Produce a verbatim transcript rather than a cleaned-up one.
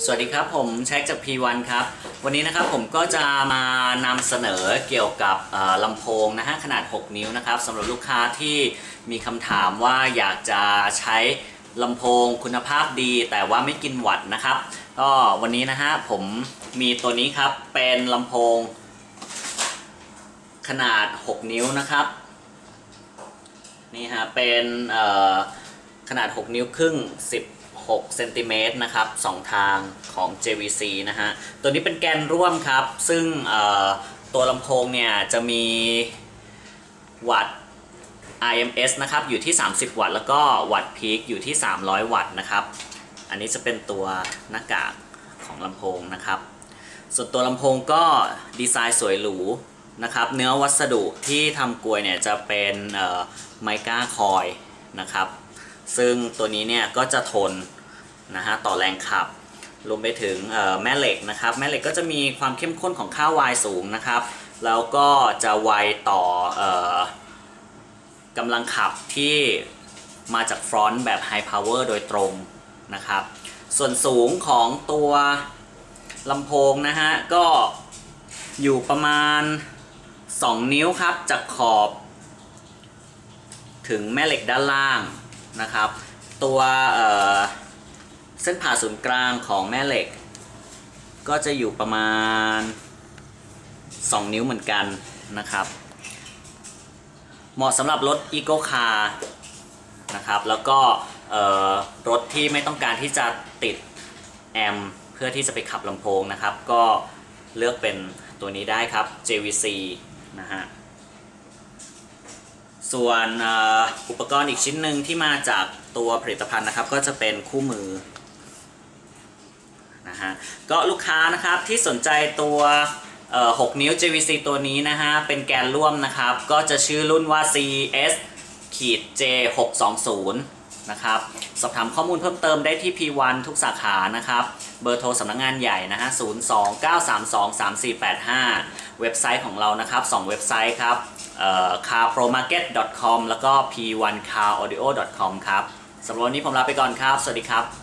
สวัสดีครับผมแช็คจาก พี วัน ครับวันนี้นะครับผมก็จะมานำเสนอเกี่ยวกับลำโพงนะฮะขนาดหกนิ้วนะครับสำหรับลูกค้าที่มีคำถามว่าอยากจะใช้ลำโพงคุณภาพดีแต่ว่าไม่กินวัตต์นะครับก็วันนี้นะฮะผมมีตัวนี้ครับเป็นลำโพงขนาดหกนิ้วนะครับนี่ฮะเป็นขนาดหกนิ้วครึ่งสิบหกเซนติเมตรนะครับสองทางของ เจ วี ซี นะฮะตัวนี้เป็นแกนร่วมครับซึ่งตัวลำโพงเนี่ยจะมีวัตต์ อาร์ เอ็ม เอส นะครับอยู่ที่สามสิบวัตต์แล้วก็วัตต์พีคอยู่ที่สามร้อยวัตต์นะครับอันนี้จะเป็นตัวหน้ากากของลำโพงนะครับส่วนตัวลำโพงก็ดีไซน์สวยหรูนะครับเนื้อวัสดุที่ทำกลวยเนี่ยจะเป็นไมก้าคอยนะครับซึ่งตัวนี้เนี่ยก็จะทนนะฮะต่อแรงขับรวมไปถึงแม่เหล็กนะครับแม่เหล็กก็จะมีความเข้มข้นของค่าวายสูงนะครับแล้วก็จะไวต่อกำลังขับที่มาจากฟรอนต์แบบไฮพาวเวอร์โดยตรงนะครับส่วนสูงของตัวลำโพงนะฮะก็อยู่ประมาณสองนิ้วครับจากขอบถึงแม่เหล็กด้านล่างนะครับตัวเอ่อเส้นผ่าศูนย์กลางของแม่เหล็กก็จะอยู่ประมาณสองนิ้วเหมือนกันนะครับเหมาะสำหรับรถอีโก้คาร์นะครับแล้วก็รถที่ไม่ต้องการที่จะติดแอมป์เพื่อที่จะไปขับลำโพงนะครับก็เลือกเป็นตัวนี้ได้ครับ เจ วี ซี นะฮะส่วนอุปกรณ์อีกชิ้นหนึ่งที่มาจากตัวผลิตภัณฑ์นะครับก็จะเป็นคู่มือนะฮะก็ลูกค้านะครับที่สนใจตัวหกนิ้ว เจ วี ซี ตัวนี้นะฮะเป็นแกนร่วมนะครับก็จะชื่อรุ่นว่า ซี เอส เจ หกสองศูนย์ นะครับสอบถามข้อมูลเพิ่มเติมได้ที่ พี วัน ทุกสาขานะครับเบอร์โทรสำนักงานใหญ่นะฮะศูนย์ สอง เก้า สาม สอง สาม สี่ แปด ห้าเว็บไซต์ของเรานะครับสองเว็บไซต์ครับคาร์โปรมาร์เก็ต ดอท คอม แล้วก็ พี วัน คาร์ ออดิโอ ดอท คอม ครับสำหรับวันนี้ผมลาไปก่อนครับสวัสดีครับ